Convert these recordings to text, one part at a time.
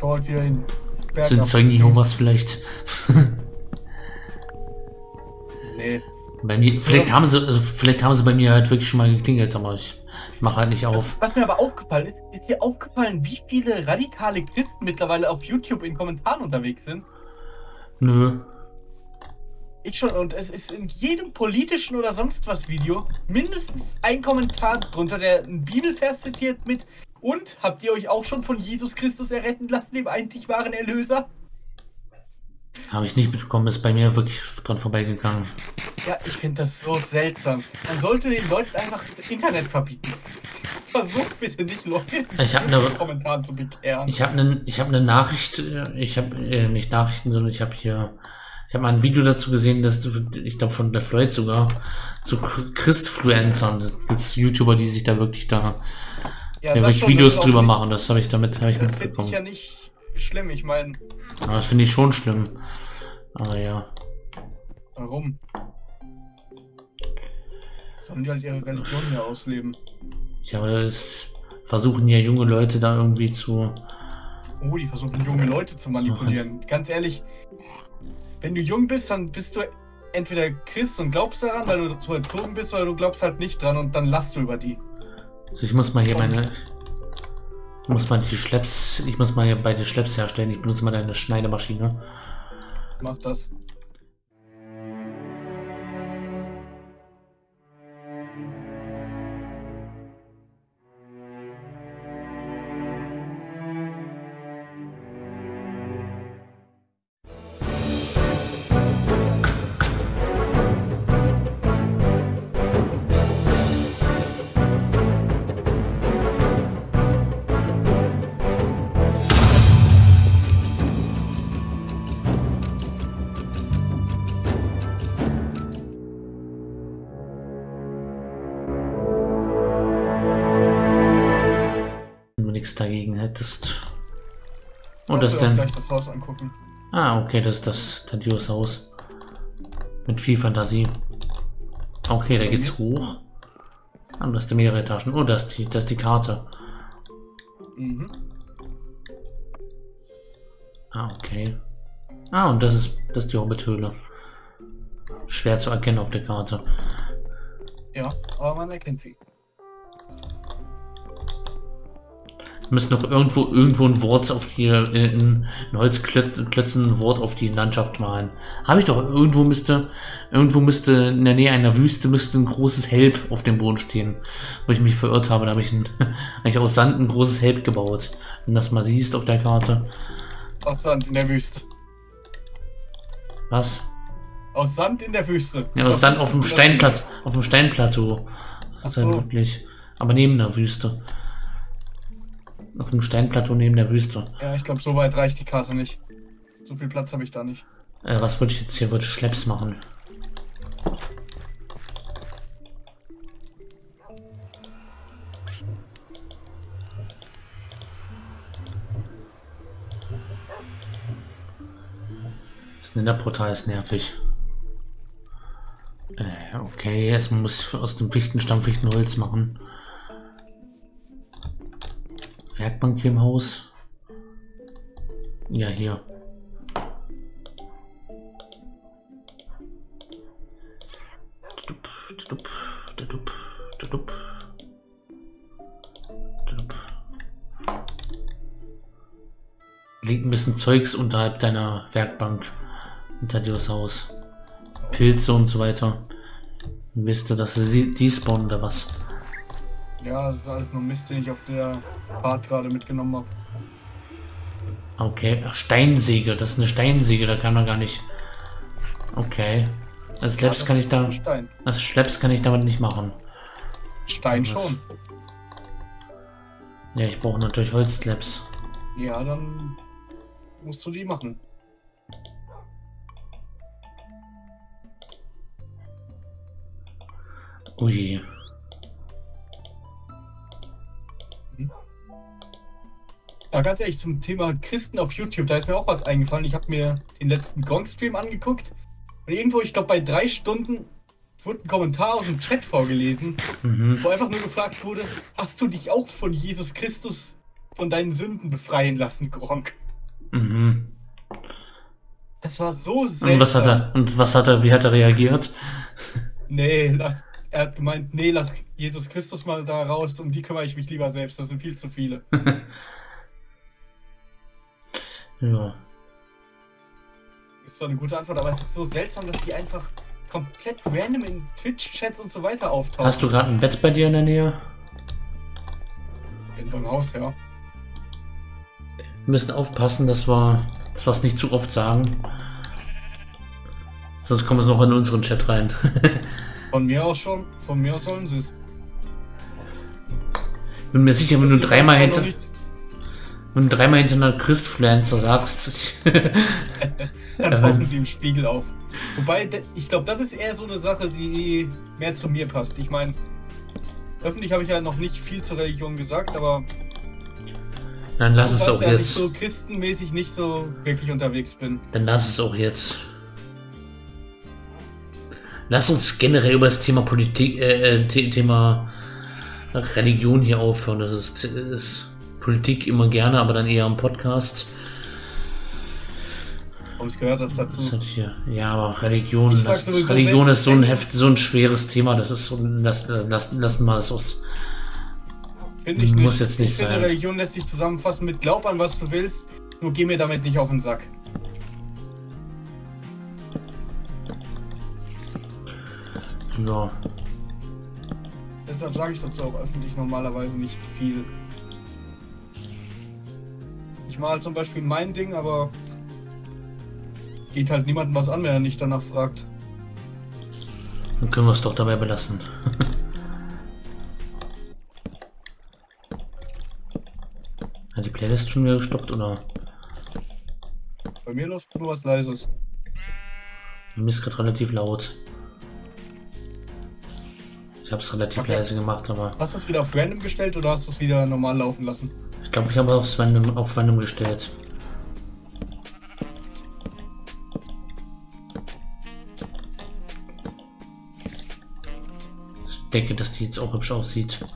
Gold wieder den Berg Sind Zeugen Jehovas vielleicht? Nee. Bei mir, vielleicht haben sie bei mir halt wirklich schon mal geklingelt, aber ich mache halt nicht auf. Was mir aber aufgefallen ist dir aufgefallen, wie viele radikale Christen mittlerweile auf YouTube in Kommentaren unterwegs sind? Nö. Ich schon, und es ist in jedem politischen oder sonst was Video mindestens ein Kommentar drunter, der einen Bibelvers zitiert mit: Und habt ihr euch auch schon von Jesus Christus erretten lassen, dem einzig wahren Erlöser? Habe ich nicht mitbekommen, ist bei mir wirklich dran vorbeigegangen. Ja, ich finde das so seltsam. Man sollte den Leuten einfach das Internet verbieten. Versucht bitte nicht, Leute in den Kommentaren zu bekehren. Ich habe eine Nachricht, nicht Nachrichten, sondern ich habe mal ein Video dazu gesehen, dass ich glaube von der Floyd sogar zu Christfluencern. Da gibt es YouTuber, die sich da wirklich Videos drüber machen. Das habe ich mitbekommen. Das finde ich ja nicht schlimm, ich meine. Das finde ich schon schlimm. Aber ja. Warum? Sollen die halt ihre Religion hier ausleben? Ja, aber es versuchen ja junge Leute da irgendwie zu... Oh, die versuchen junge Leute zu manipulieren. Ganz ehrlich, wenn du jung bist, dann bist du entweder Christ und glaubst daran, weil du so erzogen bist, oder du glaubst halt nicht dran und dann lachst du über die. Also ich muss mal hier beide Schlepps herstellen. Ich benutze mal deine Schneidemaschine. Mach das. Dagegen hättest. Und das dann gleich das Haus angucken. Ah, okay, das ist das Thaddeus Haus. Mit viel Fantasie. Okay, da geht's hoch. Ah, das sind mehrere Etagen. Oh, das ist die Karte. Mhm. Ah, okay. Ah, und das ist die Hobbithöhle. Schwer zu erkennen auf der Karte. Ja, aber man erkennt sie. Wir müssen noch irgendwo ein Wort auf hier in Holzklötzen ein Wort auf die Landschaft malen. Habe ich doch, irgendwo müsste in der Nähe einer Wüste ein großes Help auf dem Boden stehen. Wo ich mich verirrt habe, da habe ich aus Sand ein großes Help gebaut. Wenn du das mal siehst auf der Karte. Aus Sand in der Wüste. Was? Aus Sand in der Wüste. Ja, aus Sand auf dem Steinplateau. Das ist halt wirklich. Aber neben der Wüste. Auf dem Steinplateau neben der Wüste. Ja, ich glaube, so weit reicht die Karte nicht. So viel Platz habe ich da nicht. Was wollte ich jetzt hier? Wollte ich Schlepps machen. Das Netherportal ist nervig. Okay, erstmal muss ich aus dem Fichtenstamm Fichtenholz machen. Werkbank hier im Haus. Ja, hier. Liegt ein bisschen Zeugs unterhalb deiner Werkbank. Hinter dir das Haus. Pilze und so weiter. Wisst ihr, dass sie die spawnen oder was? Ja, das ist alles nur Mist, den ich auf der Fahrt gerade mitgenommen habe. Okay, Steinsäge, das ist eine Steinsäge, da kann man gar nicht. Okay. Das Schlepps kann ich da. Das Schlepps kann ich damit nicht machen. Stein schon. Ja, ich brauche natürlich Holzslabs. Ja, dann musst du die machen. Oh je. Ja, ganz ehrlich, zum Thema Christen auf YouTube, da ist mir auch was eingefallen. Ich habe mir den letzten Gong-Stream angeguckt und irgendwo, ich glaube bei 3 Stunden, wurde ein Kommentar aus dem Chat vorgelesen, wo einfach nur gefragt wurde, hast du dich auch von Jesus Christus von deinen Sünden befreien lassen, Gronk? Mhm. Das war so Und seltsam. wie hat er reagiert? Nee, er hat gemeint, nee, lass Jesus Christus mal da raus, um die kümmere ich mich lieber selbst, das sind viel zu viele. Ja. Ist zwar eine gute Antwort, aber es ist so seltsam, dass die einfach komplett random in Twitch-Chats und so weiter auftauchen. Hast du gerade ein Bett bei dir in der Nähe? In deinem Haus, ja. Wir müssen aufpassen, dass wir es nicht zu oft sagen. Sonst kommen wir noch in unseren Chat rein. Von mir aus schon. Von mir aus sollen sie es. Bin mir sicher, wenn du dreimal hintereinander Christfluencer sagst. Dann tauchen sie im Spiegel auf. Wobei, ich glaube, das ist eher so eine Sache, die mehr zu mir passt. Ich meine, öffentlich habe ich ja noch nicht viel zur Religion gesagt, aber Dann lass es auch dass ich jetzt. so christenmäßig nicht so wirklich unterwegs bin. Dann lass es auch jetzt. Lass uns generell über das Thema Politik, Thema Religion hier aufhören. Das ist Politik immer gerne, aber dann eher am Podcast. Und es gehört auch dazu. Das hat hier, ja, aber Religion, Ich sag sowieso, Religion ist so wenn- so ein schweres Thema. Das ist so, lassen wir es aus. Finde ich nicht. Muss jetzt nicht ich finde, sein. Religion lässt sich zusammenfassen mit glaub an, was du willst, nur geh mir damit nicht auf den Sack. Ja. Deshalb sage ich dazu auch öffentlich normalerweise nicht viel. Ich mache halt zum Beispiel mein Ding, aber geht halt niemandem was an, wenn er nicht danach fragt. Dann können wir es doch dabei belassen. Hat die Playlist schon wieder gestoppt oder? Bei mir läuft nur was Leises. Mir ist gerade relativ laut. Ich habe es relativ Okay. leise gemacht, aber Hast du es wieder auf Random gestellt oder hast du es wieder normal laufen lassen? ich glaube, ich habe auf Random gestellt. Ich denke, dass die jetzt auch hübsch aussieht.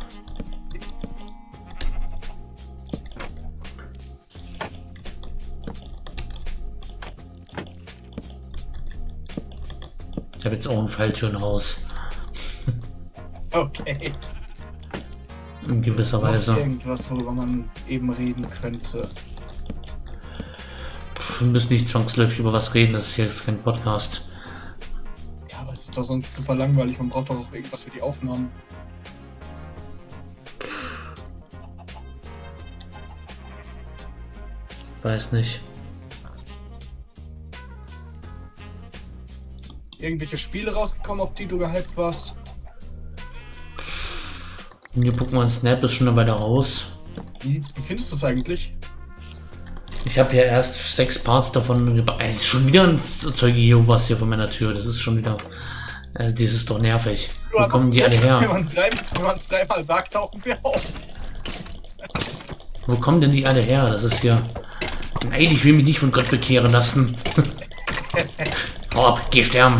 Ich habe jetzt auch ein Falltürenhaus. Okay. In gewisser Noch Weise. irgendwas, worüber man eben reden könnte. Wir müssen nicht zwangsläufig über was reden, das ist hier jetzt kein Podcast. Ja, aber es ist doch sonst super langweilig. Man braucht doch auch irgendwas für die Aufnahmen. Weiß nicht. Irgendwelche Spiele rausgekommen, auf die du gehypt warst? New Pokémon Snap ist schon eine Weile raus. Wie findest du es eigentlich? Ich habe ja erst 6 Parts davon. Ist schon wieder ein Zeuge Jehovas hier vor meiner Tür. Das ist schon wieder. Das ist doch nervig. Wo kommen die alle Wenn her? man dreimal sagt, tauchen wir auf. Wo kommen denn die alle her? Das ist hier. Nein, ich will mich nicht von Gott bekehren lassen. Hau ab, geh sterben.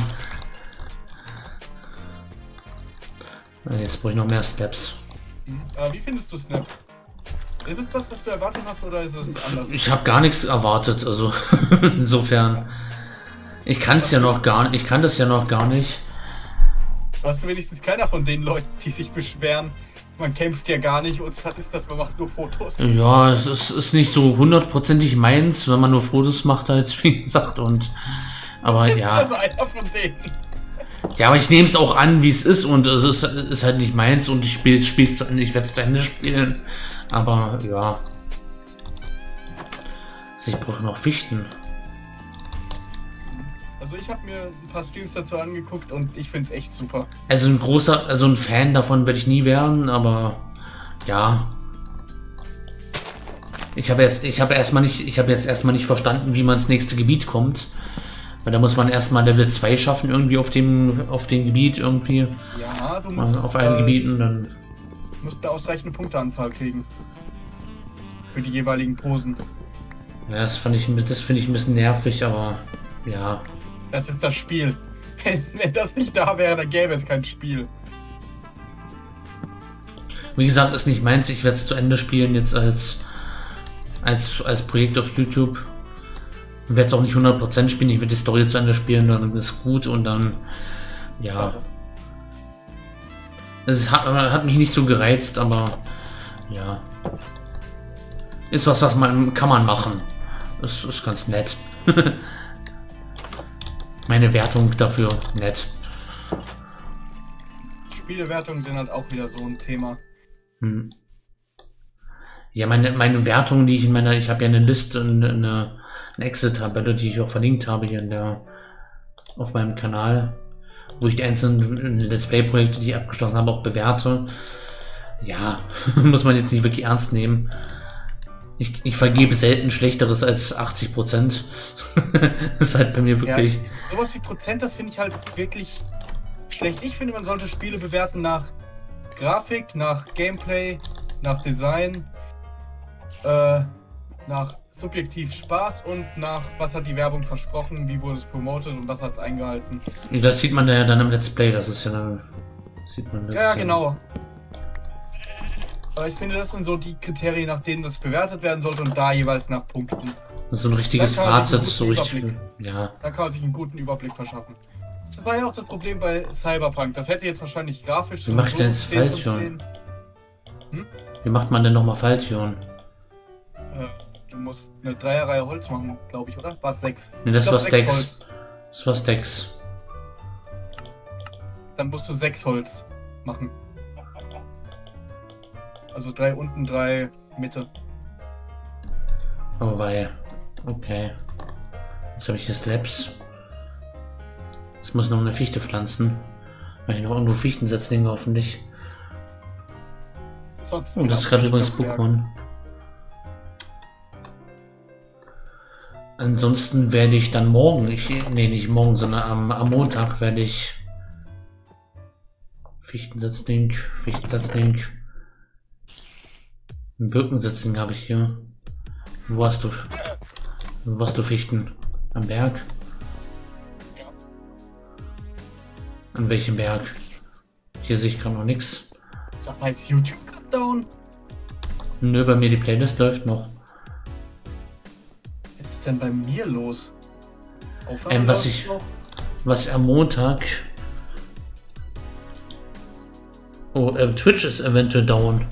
Jetzt brauche ich noch mehr Steps. Aber wie findest du Snap? Ist es das, was du erwartet hast, oder ist es anders? Ich habe gar nichts erwartet, also insofern. Ich kann es ja noch gar nicht. Ich kann das ja noch gar nicht. Warst du wenigstens keiner von den Leuten, die sich beschweren, man kämpft ja gar nicht und was ist das, man macht nur Fotos? Ja, es ist nicht so hundertprozentig meins, wenn man nur Fotos macht, halt, wie gesagt, und. Aber Ist ja. das einer von denen? Ja, aber ich nehme es auch an, wie es ist, und es ist halt nicht meins und ich spiel's zu Ende, ich werde es zu Ende spielen. Aber ja. Also ich brauche noch Fichten. Also ich habe mir ein paar Streams dazu angeguckt und ich finde es echt super. Also ein Fan davon werde ich nie werden, aber ja. Ich habe jetzt erstmal nicht verstanden, wie man ins nächste Gebiet kommt. Weil da muss man erstmal Level 2 schaffen, irgendwie auf dem Gebiet, irgendwie. Ja, du musst, Auf allen Gebieten, dann. musst eine ausreichende Punkteanzahl kriegen. Für die jeweiligen Posen. Ja, das finde ich ein bisschen nervig, aber ja. Das ist das Spiel. Wenn das nicht da wäre, dann gäbe es kein Spiel. Wie gesagt, ist nicht meins, ich werde es zu Ende spielen jetzt als als Projekt auf YouTube. Ich werde es auch nicht 100% spielen, ich werde die Story zu Ende spielen, dann ist gut und dann, ja. Hat mich nicht so gereizt, aber ja. Ist was kann man machen. Das ist ganz nett. Meine Wertung dafür nett. Spielewertungen sind halt auch wieder so ein Thema. Ja, meine Wertung, die ich habe ja eine Liste, eine Excel-Tabelle, die ich auch verlinkt habe hier auf meinem Kanal, wo ich die einzelnen Let's Play-Projekte, die ich abgeschlossen habe, auch bewerte. Ja, muss man jetzt nicht wirklich ernst nehmen. Ich vergebe selten Schlechteres als 80%. Das ist halt bei mir wirklich... Ja, sowas wie Prozent, das finde ich halt wirklich schlecht. Ich finde, man sollte Spiele bewerten nach Grafik, nach Gameplay, nach Design, nach subjektiv Spaß und nach was hat die Werbung versprochen, wie wurde es promotet und was hat es eingehalten. Das sieht man ja dann im Let's Play, das ist ja dann... Sieht man das ja, genau. Aber ich finde, das sind so die Kriterien, nach denen das bewertet werden sollte und da jeweils nach Punkten. Das ist so ein richtiges Fazit, so richtig. Ja. Da kann man sich einen guten Überblick verschaffen. Das war ja auch das Problem bei Cyberpunk. Das hätte jetzt wahrscheinlich grafisch so. Wie macht denn jetzt Falltüren? Wie macht man denn nochmal Falltüren? Du musst eine Dreierreihe Holz machen, glaube ich, oder? War es 6? Ne, das war Stacks. Das war Stacks. Dann musst du 6 Holz machen. Also 3 unten, 3 Mitte. Oh wei. Okay. Jetzt habe ich hier Slabs. Jetzt muss ich noch eine Fichte pflanzen. Weil ich noch irgendwo Fichtensetzlinge hoffentlich. Sonst und das ist gerade übrigens Pokémon. Ansonsten werde ich dann morgen, nicht morgen, sondern am Montag werde ich Fichtensetzling. Ein Birkensetzling habe ich hier. Wo hast du Fichten? Am Berg? Ja. An welchem Berg? Hier sehe ich gerade noch nichts. Sag mal, ist YouTube gerade down? Nö, bei mir die Playlist läuft noch. Was ist denn bei mir los? Was ich am Montag... Oh, Twitch ist eventuell down.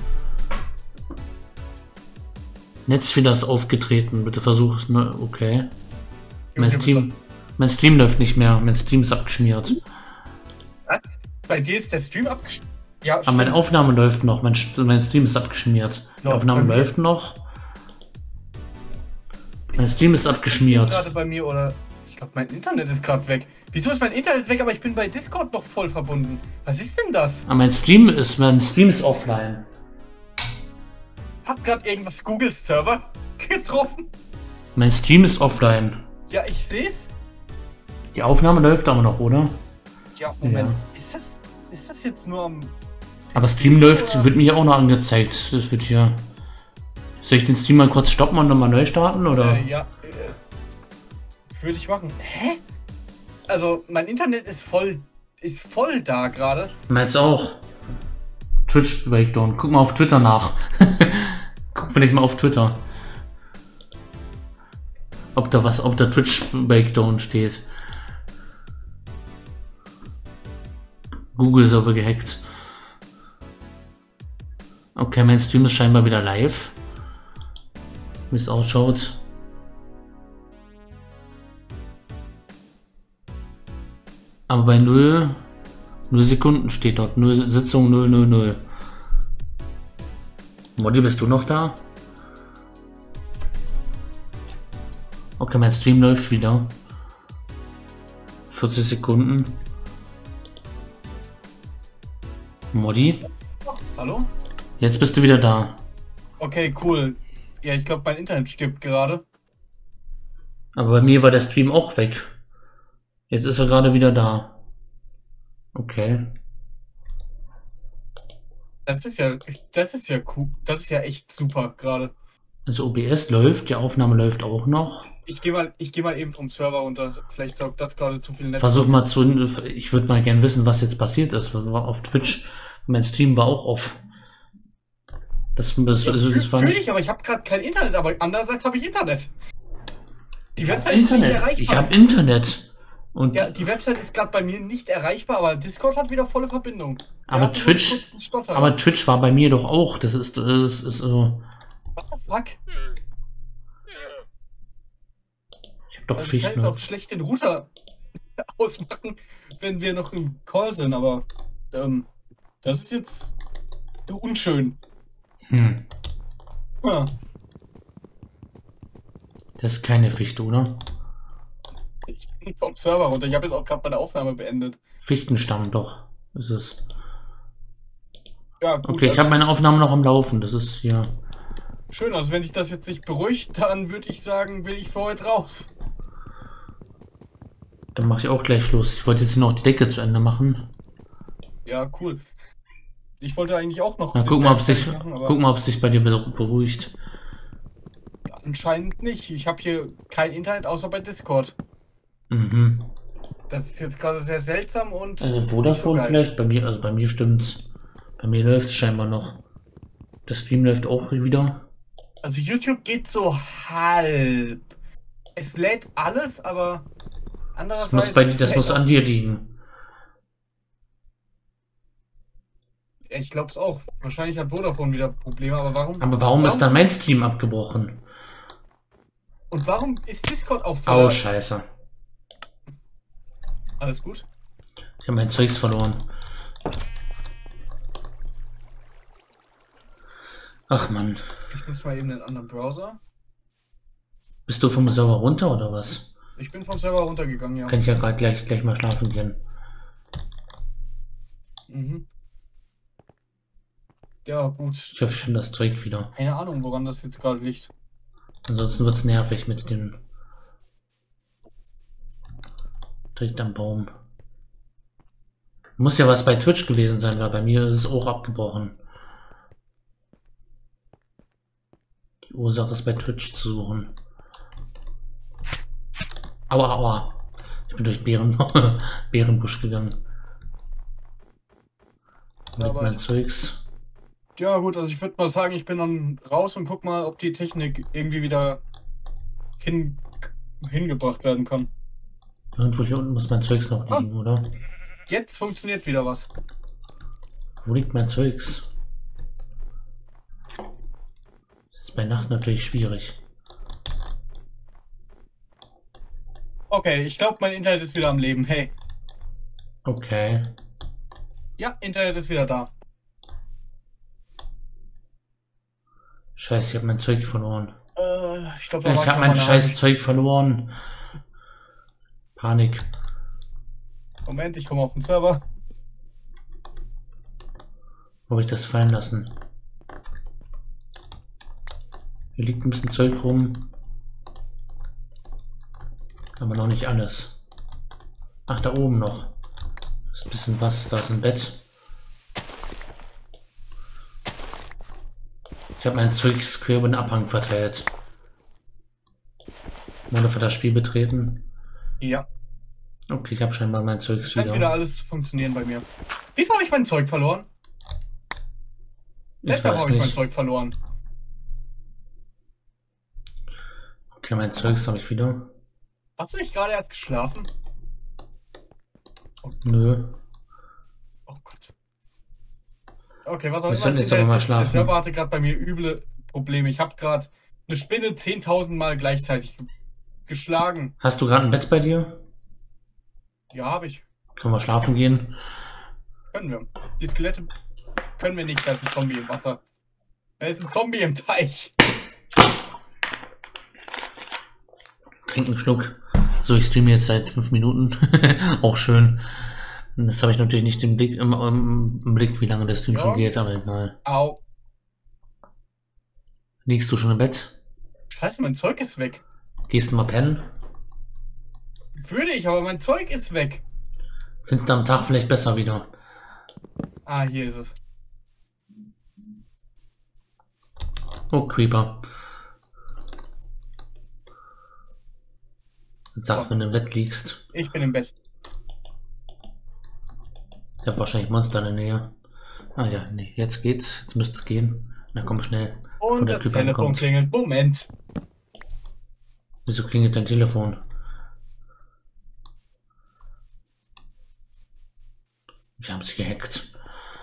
Netzfehler ist aufgetreten. Bitte versuch es, ne? Okay. Mein Stream läuft nicht mehr. Mein Stream ist abgeschmiert. Was? Bei dir ist der Stream abgeschmiert? Ja, aber meine Aufnahme läuft noch. Mein Stream ist abgeschmiert. Die Aufnahme läuft noch. Mein Stream ist abgeschmiert. Gerade bei mir oder... Ich glaube, mein Internet ist gerade weg. Wieso ist mein Internet weg, aber ich bin bei Discord noch voll verbunden? Was ist denn das? Aber mein Stream ist offline. Hat gerade irgendwas Googles Server getroffen? Mein Stream ist offline. Ja, ich seh's. Die Aufnahme läuft aber noch, oder? Ja, Moment. Ja. Ist das jetzt nur am... Aber Stream läuft, wird mir hier auch noch angezeigt. Das wird hier... Soll ich den Stream mal kurz stoppen und nochmal neu starten, oder? Ja, würde ich machen. Hä? Also, mein Internet ist voll da gerade. Meins auch. Twitch Breakdown. Guck mal auf Twitter nach. Guck vielleicht mal auf Twitter. Ob da Twitch Breakdown steht. Google Server gehackt. Okay, mein Stream ist scheinbar wieder live. Wie es ausschaut. Aber bei 0 Sekunden steht dort. 0 Sitzung 000. Modi, bist du noch da? Okay, mein Stream läuft wieder. 40 Sekunden. Modi? Hallo? Jetzt bist du wieder da. Okay, cool. Ja, ich glaube, mein Internet stirbt gerade. Aber bei mir war der Stream auch weg. Jetzt ist er gerade wieder da. Okay. Das ist ja cool. Das ist ja echt super gerade. Also OBS läuft, die Aufnahme läuft auch noch. Ich geh mal eben vom Server runter. Vielleicht saugt das gerade zu viel Netz. Versuch mal ich würde mal gerne wissen, was jetzt passiert ist. Auf Twitch, mein Stream war auch off. Das war Fühl nicht. ich, aber ich habe gerade kein Internet, aber andererseits habe ich Internet. Die Ich hab Website ist nicht Internet. erreichbar. Ich habe Internet. Und Ja, die Website ist gerade bei mir nicht erreichbar, aber Discord hat wieder volle Verbindung. Der aber hatte so einen Twitch, kurzen Stotter. aber Twitch war bei mir doch auch. Das ist so. What the fuck? Ich hab doch Also ich kann jetzt Fichten. auch schlecht den Router ausmachen, wenn wir noch im Call sind, aber das ist jetzt unschön. Hm. Ja. Das ist keine Fichte, oder? Ich bin vom Server runter. Ich habe jetzt auch gerade meine Aufnahme beendet. Fichtenstamm, doch. Ist es. Ja, gut, Okay, ich habe meine Aufnahme noch am Laufen. Das ist hier. schön. Also wenn sich das jetzt nicht beruhigt, dann würde ich sagen, will ich für heute raus. Dann mache ich auch gleich Schluss. Ich wollte jetzt noch die Decke zu Ende machen. Ja, cool. Ich wollte eigentlich auch noch. Na, den guck mal, ob Berg sich, machen, aber guck mal, ob sich bei dir beruhigt. anscheinend nicht. Ich habe hier kein Internet außer bei Discord. Mhm. Das ist jetzt gerade sehr seltsam und Also nicht so Vodafone geil. vielleicht? Bei mir, also bei mir stimmt's. Bei mir läuft es scheinbar noch. Der Stream läuft auch wieder. Also YouTube geht so halb. Es lädt alles, aber Das andererseits. muss an dir liegen. Ich glaube es auch. Wahrscheinlich hat Vodafone wieder Probleme, aber warum? Aber warum ist dann mein Stream abgebrochen? Und warum ist Discord auf Oh, voller? scheiße. Alles gut? Ich habe mein Zeugs verloren. Ach Mann. Ich muss mal eben einen anderen Browser. Bist du vom Server runter oder was? Ich bin vom Server runtergegangen, ja. Kann ich ja gerade gleich mal schlafen gehen. Mhm. Ja, gut. Ich hoffe, ich finde das Zeug wieder. Keine Ahnung, woran das jetzt gerade liegt. Ansonsten wird es nervig mit dem direkt am Baum. Muss ja was bei Twitch gewesen sein, weil bei mir ist es auch abgebrochen. Die Ursache ist bei Twitch zu suchen. Aua, aua. Ich bin durch Bärenbusch gegangen. Mit Aber mein Zeugs. ja, gut, also ich würde mal sagen, ich bin dann raus und guck mal, ob die Technik irgendwie wieder hingebracht werden kann. Irgendwo hier unten muss mein Zeugs noch liegen, oder? Jetzt funktioniert wieder was. Wo liegt mein Zeugs? Das ist bei Nacht natürlich schwierig. Okay, ich glaube, mein Internet ist wieder am Leben. Hey. Okay. Ja, Internet ist wieder da. Scheiße, ich habe mein Zeug verloren. Ich glaube, Ich habe mein scheiß Zeug verloren. Panik. Moment, ich komme auf den Server. Wo habe ich das fallen lassen? Hier liegt ein bisschen Zeug rum. Aber noch nicht alles. Ach, da oben noch. Das ist ein bisschen was. Da ist ein Bett. Ich habe mein Zeug quer über den Abhang verteilt. Wurde für das Spiel betreten. Ja, Okay, ich habe scheinbar mein Zeug scheint wieder alles zu funktionieren bei mir. Wieso habe ich mein Zeug verloren? Ich Deshalb weiß habe ich mein nicht. Zeug verloren. Okay, mein Zeugs habe ich wieder. Hast du nicht gerade erst geschlafen? Nö. Oh Gott. Okay, was auch Wir immer. sollten das jetzt aber mal ist. Der schlafen. Server hatte gerade bei mir üble Probleme. Ich habe gerade eine Spinne 10.000 Mal gleichzeitig geschlagen. Hast du gerade ein Bett bei dir? Ja, habe ich. Können wir schlafen gehen? Können wir. Die Skelette können wir nicht. Da ist ein Zombie im Wasser. Da ist ein Zombie im Teich. Trink einen Schluck. So, ich streame jetzt seit 5 Minuten. Auch schön. Das habe ich natürlich nicht im Blick, im Blick, wie lange der Stream schon Jungs. geht, aber egal. Au. Liegst du schon im Bett? Scheiße, mein Zeug ist weg. Gehst du mal pennen? Würde ich, aber mein Zeug ist weg. Findest du am Tag vielleicht besser wieder? Ah, hier ist es. Oh, Creeper. Sag, wenn du im Bett liegst. Ich bin im Bett. Ich habe wahrscheinlich Monster in der Nähe. Ah ja, nee, jetzt geht's. Jetzt müsste es gehen. Na komm schnell. Und der das Typ Telefon ankommt. klingelt. Moment. Wieso klingelt dein Telefon? Wir haben sie gehackt.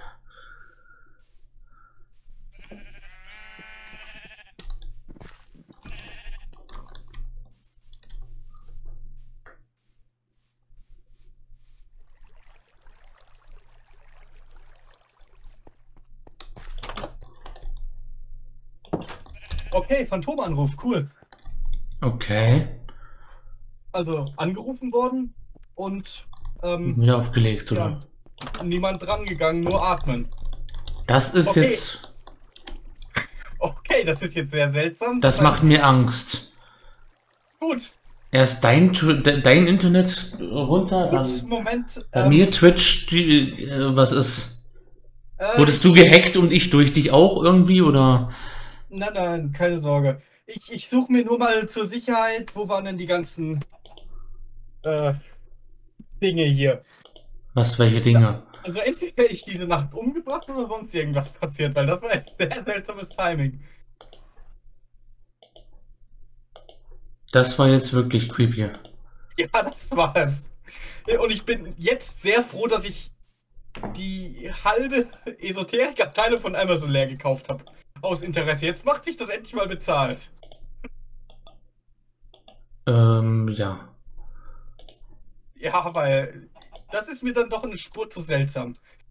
Okay, Phantomanruf, cool. Okay. Also angerufen worden und Wieder aufgelegt, oder? ja, niemand drangegangen, nur atmen. Das ist Okay. jetzt... Okay, das ist jetzt sehr seltsam. Das macht mir Angst. Gut. Erst dein Internet runter, Gut, dann Moment. bei mir Twitch, was ist? Wurdest du gehackt und ich durch dich auch irgendwie, oder? Nein, keine Sorge. Ich suche mir nur mal zur Sicherheit, wo waren denn die ganzen Dinge hier. Was, welche Dinge? Also entweder werde ich diese Nacht umgebracht oder sonst irgendwas passiert, weil das war ein sehr seltsames Timing. Das war jetzt wirklich creepy. Ja, das war es. Und ich bin jetzt sehr froh, dass ich die halbe Esoterik-Abteilung von Amazon leer gekauft habe. Aus Interesse. Jetzt macht sich das endlich mal bezahlt. Ja. Ja, weil das ist mir dann doch eine Spur zu seltsam.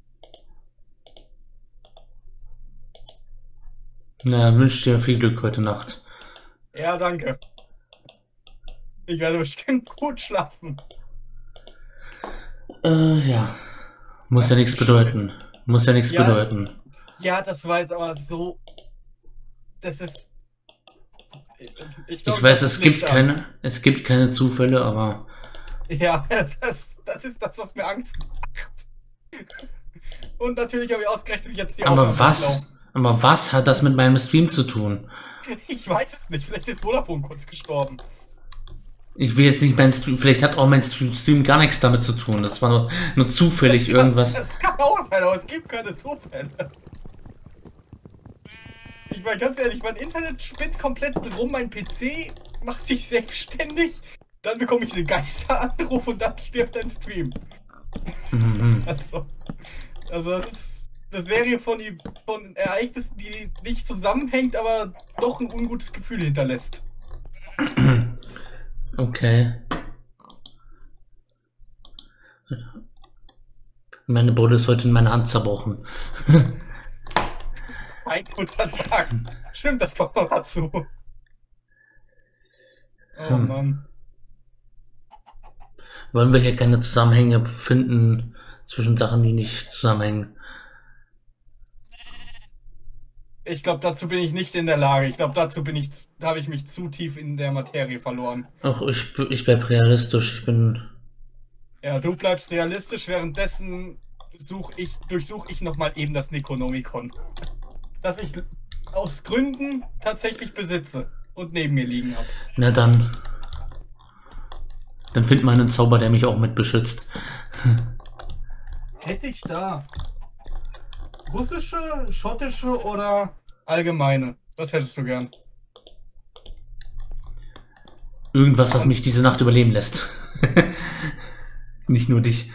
Na, wünsche dir viel Glück heute Nacht. Ja, danke. Ich werde bestimmt gut schlafen. Ja. Muss ja nichts bedeuten. Muss ja nichts Ja. bedeuten. Ja, das war jetzt aber so. Das ist. Ich glaub, weiß, das es ist gibt nicht keine Zufälle, aber Ja, das ist das, was mir Angst macht. Und natürlich habe ich ausgerechnet jetzt die aber Aufnahme was hat das mit meinem Stream zu tun? gelaufen. Ich weiß es nicht. Vielleicht ist Vodafone kurz gestorben. Ich will jetzt nicht vielleicht hat auch mein Stream gar nichts damit zu tun. Das war nur zufällig irgendwas. Das kann auch sein, aber es gibt keine Zufälle. Ich meine, ganz ehrlich, mein Internet spinnt komplett rum, mein PC macht sich selbstständig, dann bekomme ich einen Geisteranruf und dann stirbt ein Stream. Mhm. Also das ist eine Serie von Ereignissen, die nicht zusammenhängt, aber doch ein ungutes Gefühl hinterlässt. Okay. Meine Brille ist heute in meine Hand zerbrochen. Ein guter Tag. Stimmt das doch noch dazu. Oh Mann. Wollen wir hier keine Zusammenhänge finden zwischen Sachen, die nicht zusammenhängen? Ich glaube, dazu bin ich nicht in der Lage. Ich glaube, da habe ich mich zu tief in der Materie verloren. Ach, ich bleib realistisch. Ja, du bleibst realistisch, währenddessen durchsuche ich nochmal eben das Necronomicon. Das ich aus Gründen tatsächlich besitze und neben mir liegen habe. Na dann. Dann find mal einen Zauber, der mich auch mit beschützt. Hätte ich da russische, schottische oder allgemeine? Was hättest du gern? Irgendwas, was mich diese Nacht überleben lässt. Nicht nur dich.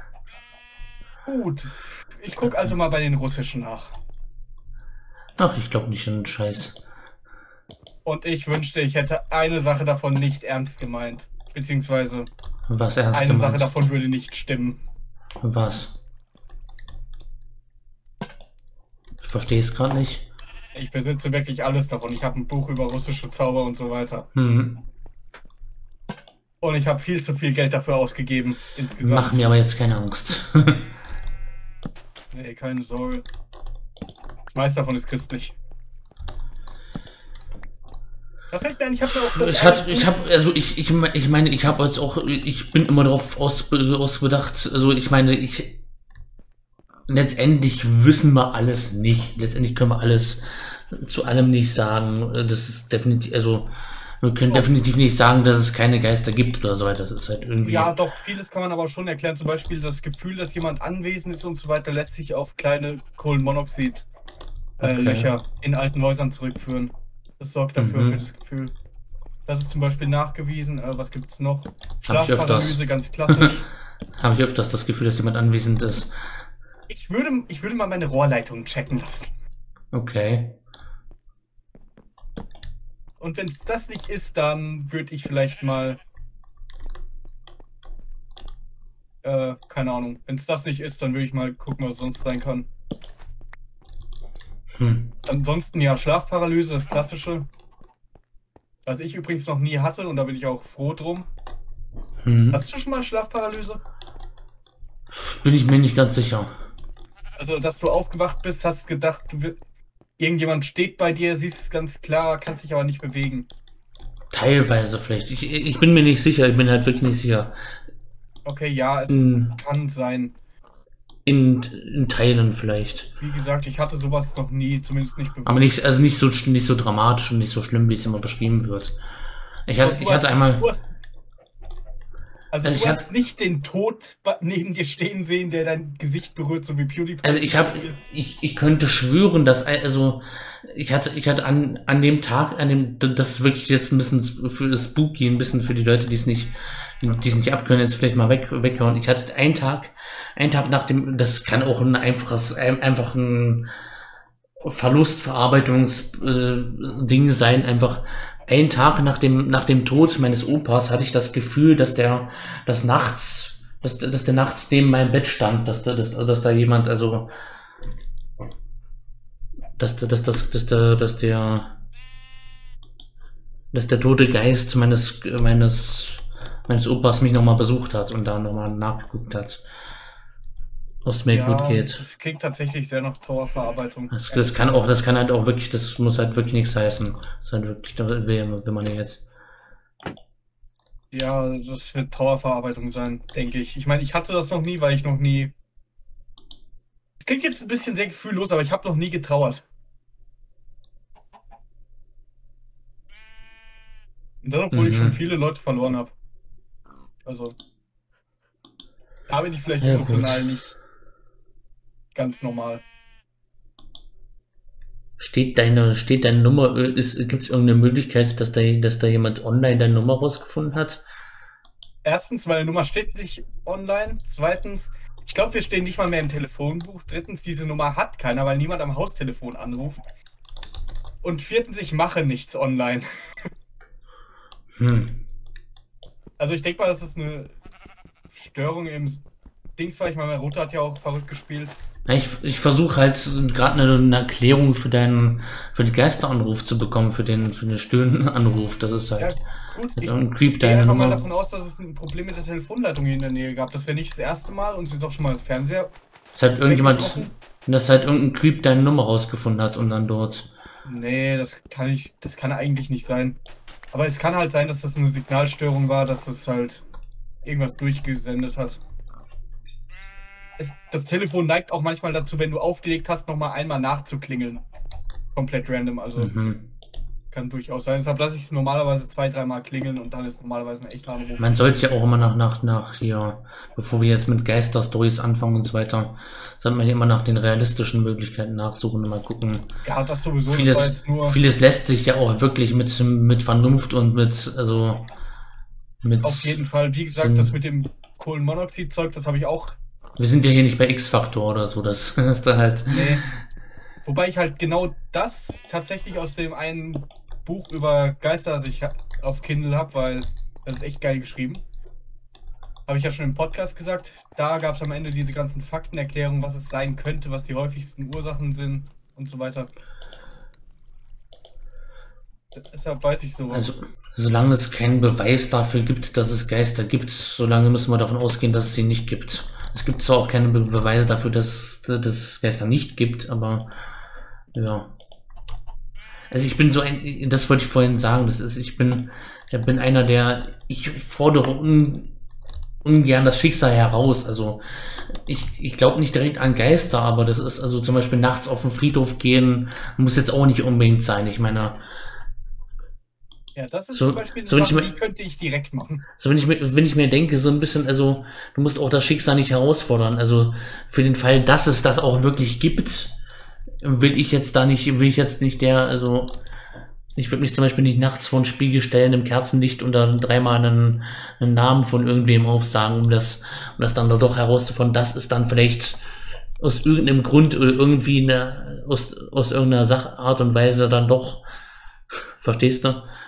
Gut. Ich gucke also mal bei den russischen nach. Ach, ich glaube nicht an den Scheiß. Und ich wünschte, ich hätte eine Sache davon nicht ernst gemeint. Beziehungsweise Was ernst eine Sache gemeint? davon würde nicht stimmen. Was? Ich verstehe es gerade nicht. Ich besitze wirklich alles davon. Ich habe ein Buch über russische Zauber und so weiter. Hm. Und ich habe viel zu viel Geld dafür ausgegeben insgesamt. Mach mir aber jetzt keine Angst. Nee, keine Sorge. Das meiste davon ist christlich. Perfekt, nein, ich habe auch ich bin immer darauf ausbedacht, also ich meine, letztendlich wissen wir alles nicht. Letztendlich können wir alles zu allem nicht sagen. Das ist definitiv, also wir können definitiv nicht sagen, dass es keine Geister gibt oder so weiter. Das ist halt irgendwie. Ja, doch, vieles kann man aber schon erklären. Zum Beispiel das Gefühl, dass jemand anwesend ist und so weiter, lässt sich auf kleine Kohlenmonoxid Okay. Löcher in alten Häusern zurückführen. Das sorgt dafür für das Gefühl. Das ist zum Beispiel nachgewiesen. Was gibt es noch? Schlafparalyse, ganz klassisch. Habe ich öfters das Gefühl, dass jemand anwesend ist. Ich würde mal meine Rohrleitung checken lassen. Okay. Und wenn es das nicht ist, dann würde ich vielleicht mal... keine Ahnung. Wenn es das nicht ist, dann würde ich mal gucken, was es sonst sein kann. Ansonsten ja, Schlafparalyse, das Klassische. Was ich übrigens noch nie hatte und da bin ich auch froh drum. Hast du schon mal Schlafparalyse? Bin ich mir nicht ganz sicher. Also, dass du aufgewacht bist, hast gedacht, irgendjemand steht bei dir, siehst es ganz klar, kannst dich aber nicht bewegen. Teilweise vielleicht. Ich bin mir nicht sicher, ich bin halt wirklich nicht sicher. Okay, ja, es kann sein. In Teilen vielleicht. Wie gesagt, ich hatte sowas noch nie, zumindest nicht bewusst. Aber nicht so dramatisch und nicht so schlimm, wie es immer beschrieben wird. Ich hatte einmal. Du hast nicht den Tod neben dir stehen sehen, der dein Gesicht berührt, so wie PewDiePie. Also ich könnte schwören, dass, also, ich hatte an dem Tag, das ist wirklich jetzt ein bisschen für das Spooky, ein bisschen für die Leute, die es nicht abkönnen, jetzt vielleicht mal weghauen. Ich hatte einen Tag nach dem, das kann auch ein einfach ein Verlustverarbeitungs-Ding sein, einfach einen Tag nach dem Tod meines Opas hatte ich das Gefühl, dass der nachts neben meinem Bett stand, dass da jemand, also, dass der tote Geist meines Opas mich nochmal besucht hat und da nochmal nachgeguckt hat, ob es mir gut geht. Das klingt tatsächlich sehr nach Trauerverarbeitung. Das kann halt auch wirklich, das muss halt wirklich nichts heißen. Das ist halt wirklich, wenn man jetzt. Ja, das wird Trauerverarbeitung sein, denke ich. Ich meine, ich hatte das noch nie, weil ich noch nie... Es klingt jetzt ein bisschen sehr gefühllos, aber ich habe noch nie getrauert. Und dann, obwohl ich schon viele Leute verloren habe. Also, da bin ich vielleicht emotional nicht ganz normal. Steht deine Nummer, gibt es irgendeine Möglichkeit, dass da jemand online deine Nummer rausgefunden hat? Erstens, meine Nummer steht nicht online. Zweitens, ich glaube, wir stehen nicht mal mehr im Telefonbuch. Drittens, diese Nummer hat keiner, weil niemand am Haustelefon anruft. Und viertens, ich mache nichts online. Also ich denke mal, das ist eine Störung im Dings, weil ich meine, mein Router hat ja auch verrückt gespielt. Ich versuche halt gerade eine Erklärung für den Geisteranruf zu bekommen, für den Stöhnenanruf. Das ist halt gut, ein ich Creep gehe einfach mal Nummer. davon aus, dass es ein Problem mit der Telefonleitung hier in der Nähe gab. Das wäre nicht das erste Mal und es ist auch schon mal das Fernseher. Dass halt irgendein Creep deine Nummer rausgefunden hat und dann dort. Nee, das kann eigentlich nicht sein. Aber es kann halt sein, dass das eine Signalstörung war, dass es halt irgendwas durchgesendet hat. Das Telefon neigt auch manchmal dazu, wenn du aufgelegt hast, nochmal einmal nachzuklingeln. Komplett random, also kann durchaus sein. Deshalb lasse ich es normalerweise 2-3 Mal klingeln und dann ist normalerweise ein echter Anruf. Man sollte ja auch immer nach hier, bevor wir jetzt mit Geister-Stories anfangen und so weiter, sollte man ja immer nach den realistischen Möglichkeiten nachsuchen und mal gucken. Ja, das sowieso. Vieles lässt sich ja auch wirklich mit Vernunft und mit auf jeden Fall, wie gesagt, das mit dem Kohlenmonoxid-Zeug, das habe ich auch. Wir sind ja hier nicht bei X-Factor oder so, das ist da halt. Nee. Wobei ich halt genau das tatsächlich aus dem einen Buch über Geister, das ich auf Kindle habe, weil das ist echt geil geschrieben. Habe ich ja schon im Podcast gesagt. Da gab es am Ende diese ganzen Faktenerklärungen, was es sein könnte, was die häufigsten Ursachen sind und so weiter. Deshalb weiß ich sowas. Also, solange es keinen Beweis dafür gibt, dass es Geister gibt, solange müssen wir davon ausgehen, dass es sie nicht gibt. Es gibt zwar auch keine Beweise dafür, dass es Geister nicht gibt, aber ja. Also ich bin so das wollte ich vorhin sagen, ich bin einer, ich fordere ungern das Schicksal heraus. Also ich glaube nicht direkt an Geister, aber das ist also zum Beispiel nachts auf den Friedhof gehen, muss jetzt auch nicht unbedingt sein. Ich meine, ja, das ist zum Beispiel eine Sache, die könnte ich direkt machen. So, wenn ich mir denke, so ein bisschen, also, du musst auch das Schicksal nicht herausfordern. Also, für den Fall, dass es das auch wirklich gibt, will ich jetzt nicht also ich würde mich zum Beispiel nicht nachts vor den Spiegel stellen im Kerzenlicht und dann dreimal einen Namen von irgendwem aufsagen, um das dann doch herauszufinden, das ist dann vielleicht aus irgendeinem Grund oder irgendwie aus irgendeiner Art und Weise dann doch, verstehst du?